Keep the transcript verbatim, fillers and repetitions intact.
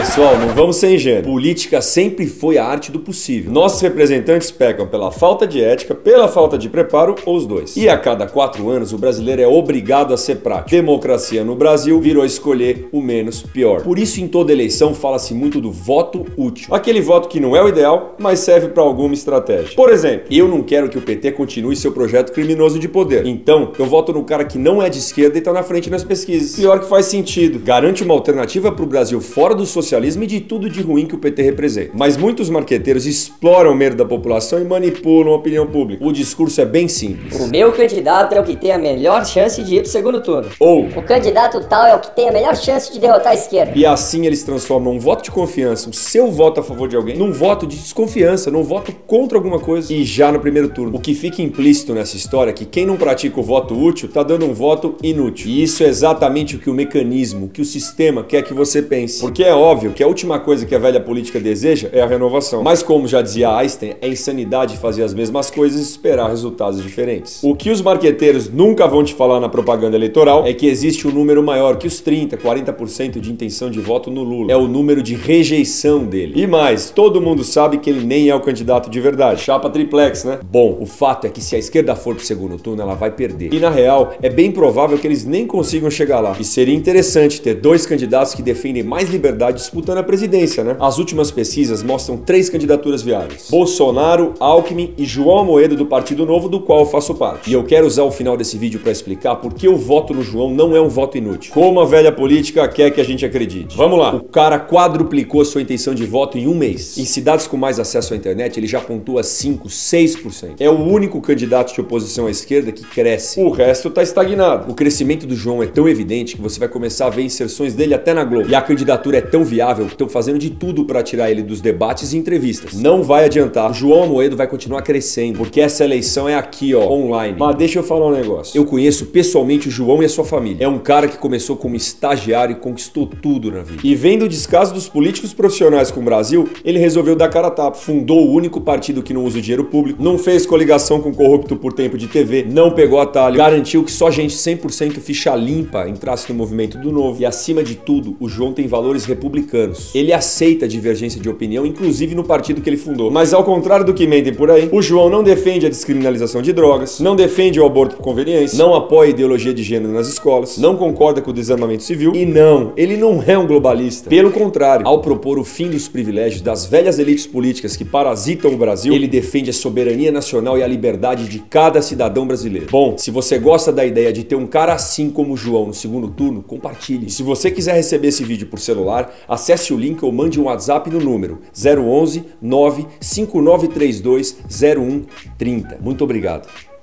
Pessoal, não vamos ser ingênuos. Política sempre foi a arte do possível. Nossos representantes pecam pela falta de ética, pela falta de preparo ou os dois. E a cada quatro anos o brasileiro é obrigado a ser prático. Democracia no Brasil virou escolher o menos pior. Por isso em toda eleição fala-se muito do voto útil. Aquele voto que não é o ideal, mas serve para alguma estratégia. Por exemplo, eu não quero que o P T continue seu projeto criminoso de poder. Então, eu voto no cara que não é de esquerda e tá na frente nas pesquisas. Pior que faz sentido. Garante uma alternativa pro Brasil fora do socialismo e de tudo de ruim que o P T representa. Mas muitos marqueteiros exploram o medo da população e manipulam a opinião pública. O discurso é bem simples. O meu candidato é o que tem a melhor chance de ir pro segundo turno. Ou o candidato tal é o que tem a melhor chance de derrotar a esquerda. E assim eles transformam um voto de confiança, o seu voto a favor de alguém, num voto de desconfiança, num voto contra alguma coisa. E já no primeiro turno. O que fica implícito nessa história é que quem não pratica o voto útil tá dando um voto inútil. E isso é exatamente o que o mecanismo, que o sistema quer que você pense. Porque é óbvio que a última coisa que a velha política deseja é a renovação. Mas como já dizia Einstein, é insanidade fazer as mesmas coisas e esperar resultados diferentes. O que os marqueteiros nunca vão te falar na propaganda eleitoral é que existe um número maior que os trinta, quarenta por cento de intenção de voto no Lula. É o número de rejeição dele. E mais, todo mundo sabe que ele nem é o candidato de verdade. Chapa triplex, né? Bom, o fato é que se a esquerda for pro segundo turno, ela vai perder. E na real, é bem provável que eles nem consigam chegar lá. E seria interessante ter dois candidatos que defendem mais liberdade disputando a presidência, né? As últimas pesquisas mostram três candidaturas viáveis: Bolsonaro, Alckmin e João Amoedo do Partido Novo, do qual eu faço parte. E eu quero usar o final desse vídeo para explicar por que o voto no João não é um voto inútil. Como a velha política quer que a gente acredite. Vamos lá. O cara quadruplicou sua intenção de voto em um mês. Em cidades com mais acesso à internet, ele já pontua cinco, seis por cento. É o único candidato de oposição à esquerda que cresce. O resto tá estagnado. O crescimento do João é tão evidente que você vai começar a ver inserções dele até na Globo. E a candidatura é tão viável que estão fazendo de tudo para tirar ele dos debates e entrevistas. Não vai adiantar. O João Amoedo vai continuar crescendo, porque essa eleição é aqui, ó, online. Mas deixa eu falar um negócio. Eu conheço pessoalmente o João e a sua família. É um cara que começou como estagiário e conquistou tudo na vida. E vendo o descaso dos políticos profissionais com o Brasil, ele resolveu dar cara a tapa. Fundou o único partido que não usa o dinheiro público, não fez coligação com corrupto por tempo de T V, não pegou atalho, garantiu que só gente cem por cento ficha limpa entrasse no movimento do novo. E acima de tudo, o João tem valores republicanos. Ele aceita a divergência de opinião, inclusive no partido que ele fundou. Mas ao contrário do que mentem por aí, o João não defende a descriminalização de drogas, não defende o aborto por conveniência, não apoia a ideologia de gênero nas escolas, não concorda com o desarmamento civil e não, ele não é um globalista. Pelo contrário, ao propor o fim dos privilégios das velhas elites políticas que parasitam o Brasil, ele defende a soberania nacional e a liberdade de cada cidadão brasileiro. Bom, se você gosta da ideia de ter um cara assim como o João no segundo turno, compartilhe. E se você quiser receber esse vídeo por celular, acesse o link ou mande um WhatsApp no número zero onze, nove cinco nove três dois, zero um três zero. Muito obrigado.